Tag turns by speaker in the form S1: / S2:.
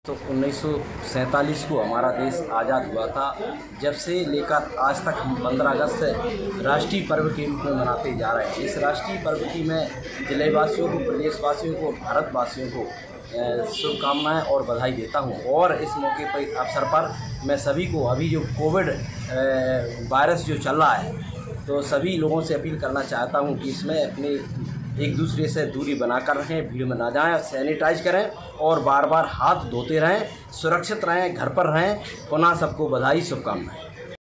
S1: तो 1947 को हमारा देश आज़ाद हुआ था। जब से लेकर आज तक हम 15 अगस्त से राष्ट्रीय पर्व के रूप में मनाते जा रहे हैं। इस राष्ट्रीय पर्व की मैं जिलेवासियों को, प्रदेशवासियों को, भारतवासियों को शुभकामनाएं और बधाई देता हूं। और इस मौके पर, इस अवसर पर मैं सभी को, अभी जो कोविड वायरस जो चल रहा है, तो सभी लोगों से अपील करना चाहता हूं कि इसमें अपने एक दूसरे से दूरी बनाकर रखें, भीड़ में ना जाएं, सैनिटाइज करें और बार बार हाथ धोते रहें, सुरक्षित रहें, घर पर रहें। पुनः सबको बधाई, शुभकामनाएं।